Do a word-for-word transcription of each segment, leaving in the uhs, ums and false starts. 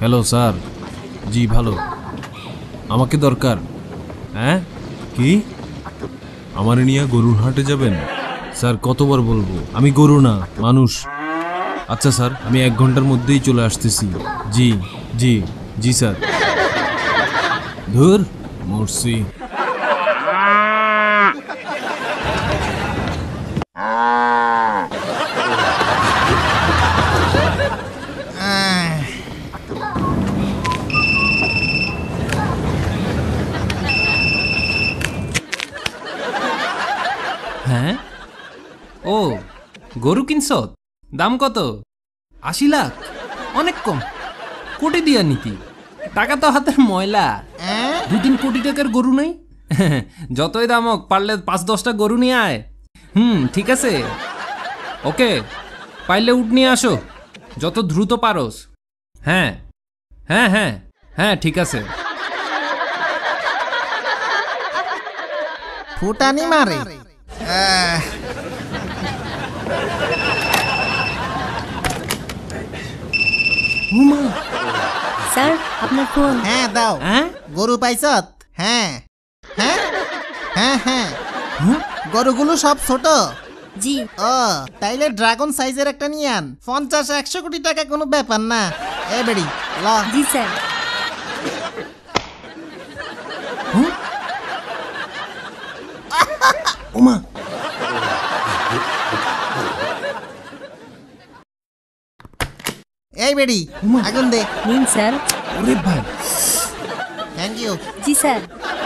Hello sir. জি ভালো। আমাকে দরকার। হ্যাঁ কি? আমার নিয়ে গরুর হাটে যাবেন? স্যার কতবার বলবো আমি গরু না মানুষ। আচ্ছা স্যার, আমি এক ঘন্টার মধ্যেই চলে আসতেছি। জি জি জি স্যার। ধুর মরছি। হ্যাঁ ও গরু কিনছ? দাম কত? আশি লাখ? অনেক কম। কোটি দিয়া নীতি, টাকা তো হাতের ময়লা। দুই তিন কোটি টাকার গরু নেই? যতই দাম হোক, পারলে পাঁচ দশটা গরু নিয়ে আয়। হুম ঠিক আছে, ওকে। পাইলে উঠ নিয়ে আসো যত দ্রুত পারোস। হ্যাঁ হ্যাঁ হ্যাঁ হ্যাঁ ঠিক আছে। ফুটানি মারে। আহ, হুমা, স্যার আপনার ফোন। হ্যাঁ দাও। হ্যাঁ গরু পাইছত? হ্যাঁ হ্যাঁ হ্যাঁ হ্যাঁ গরুগুলো সব ছোট। জি ও তাইলে ড্রাগন সাইজের একটা নিয়ে আন। পঞ্চাশ একশো কোটি টাকা কোনো ব্যাপার না। এ বেড়ি ল। জি স্যার। ওমা, এই বেড়ি আগুন দে। নিন স্যার। ওরে ভাই, থ্যাংক ইউ। G sir.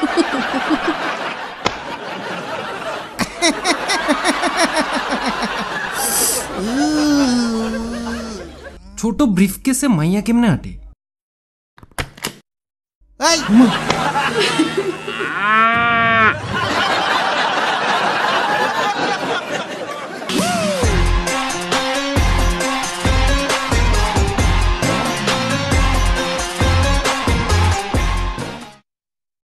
ছোট ব্রিফকেসে মাইয়া কেমনে আটে? এই